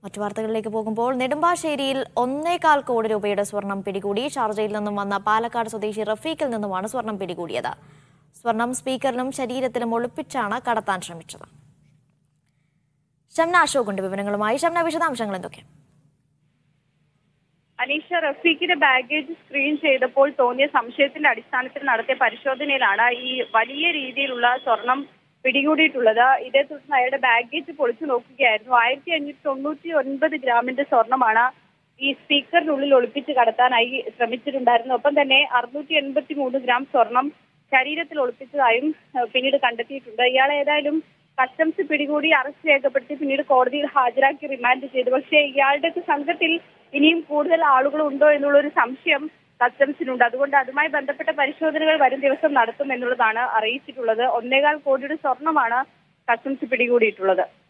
മറ്റു വാർത്തകളിലേക്ക് പോകുമ്പോൾ നെടുമ്പാശ്ശേരിയിൽ 1.25 കോടി രൂപയുടെ സ്വർണം പിടികൂടി. ഷാർജയിൽ നിന്നും വന്ന പാലക്കാട് സ്വദേശി റഫീഖിൽ നിന്നുമാണ് സ്വർണം പിടികൂടിയത്. സ്വർണം സ്പീക്കറിലും ശരീരത്തിലും ഒളിപ്പിച്ചാണ് കടത്താൻ ശ്രമിച്ചത്. ഷംന അശോകുണ്ട് വിവരങ്ങളുമായി. ഷംന, വിശദാംശങ്ങൾ എന്തൊക്കെ? അനീഷ, റഫീഖിന്റെ ബാഗേജ് സ്ക്രീൻ ചെയ്തപ്പോൾ തോന്നിയ സംശയത്തിന്റെ അടിസ്ഥാനത്തിൽ നടത്തിയ പരിശോധനയിലാണ് ഈ വലിയ രീതിയിലുള്ള സ്വർണം പിടികൂടിയിട്ടുള്ളത്. ഇതേ തുടർന്ന് അയാളുടെ ബാഗേജ് പൊളിച്ചു നോക്കുകയായിരുന്നു. 1599 ഗ്രാമിന്റെ സ്വർണമാണ് ഈ സ്പീക്കറിനുള്ളിൽ ഒളിപ്പിച്ച് കടത്താനായി ശ്രമിച്ചിട്ടുണ്ടായിരുന്നു. ഒപ്പം തന്നെ 683 ഗ്രാം സ്വർണം ശരീരത്തിൽ ഒളിപ്പിച്ചതായും പിന്നീട് കണ്ടെത്തിയിട്ടുണ്ട്. ഇയാളെ ഏതായാലും കസ്റ്റംസ് പിടികൂടി അറസ്റ്റ് രേഖപ്പെടുത്തി പിന്നീട് കോടതിയിൽ ഹാജരാക്കി റിമാൻഡ് ചെയ്തു. പക്ഷേ ഇയാളുടെ സംഘത്തിൽ ഇനിയും കൂടുതൽ ആളുകൾ ഉണ്ടോ എന്നുള്ളൊരു സംശയം കസ്റ്റംസിനുണ്ട്. അതുകൊണ്ട് അതുമായി ബന്ധപ്പെട്ട പരിശോധനകൾ വരും ദിവസം നടത്തും എന്നുള്ളതാണ് അറിയിച്ചിട്ടുള്ളത്. 1.25 കോടിയുടെ സ്വർണമാണ് കസ്റ്റംസ് പിടികൂടിയിട്ടുള്ളത്.